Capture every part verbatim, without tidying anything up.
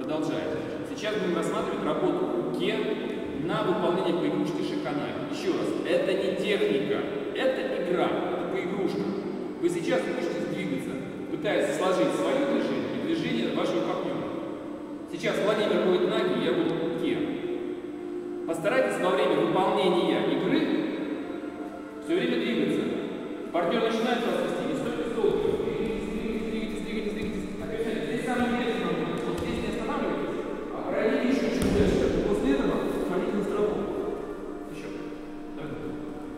Продолжаем. Сейчас будем рассматривать работу руки на выполнение по игрушке шиханаги. Еще раз, это не техника, это игра, это поигрушка. Вы сейчас учитесь двигаться, пытаясь сложить свое движение и движение вашего партнера. Сейчас Владимир будет ноги, я буду в руке. Постарайтесь во время выполнения игры все время двигаться. Партнер начинает вас вести, не стойте долго. Двигайтесь, двигайтесь, двигайтесь, двигайтесь. Опять, здесь самое интересное, вот здесь не останавливайтесь, а пройдите еще чуть дальше. После этого смотрите на стропу. Еще. Давай.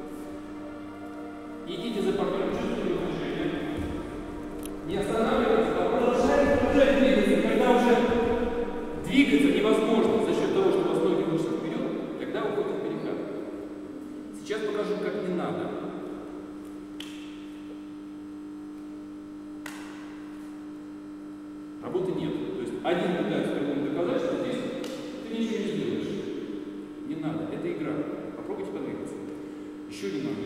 Идите за партнером, чувствуете движение. Не останавливайтесь, а продолжайте, продолжайте двигаться. Когда уже двигаться невозможно за счет того, что у вас ноги вышли вперед, тогда уходит в перекат. Сейчас покажу, как не надо. Работы нет. То есть один пытается другому доказать, что здесь ты ничего не сделаешь. Не надо. Это игра. Попробуйте подвигаться. Еще немного.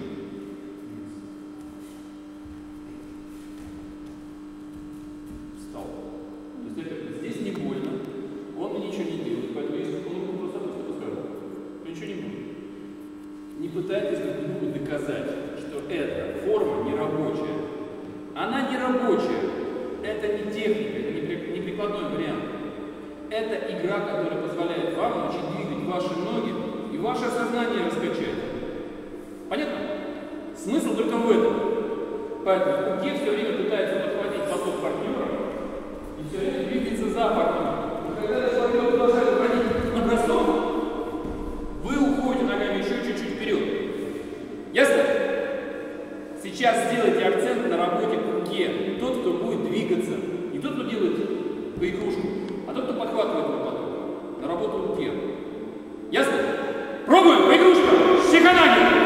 Встал. То есть это, здесь не больно. Он ничего не делает. Поэтому если он ему просто скажет, то ничего не будет. Не пытайтесь друг другу доказать, что эта форма не рабочая. Она не рабочая. Это не техника, это не прикладной вариант. Это игра, которая позволяет вам научить двигать ваши ноги и ваше сознание раскачать. Понятно? Смысл только в этом. Поэтому в руке все время пытается подхватить поток партнера и все время двигается за партнером. Но когда этот партнер продолжает уходить на бросок, вы уходите ногами еще чуть-чуть вперед. Ясно? Сейчас сделайте акцент на работе по руке. Тот, кто будет двигаться. Не тот, кто делает по игрушку, а тот, кто подхватывает его поток. На работу руке. Ясно? Пробуем! По игрушкам! Шиханаги!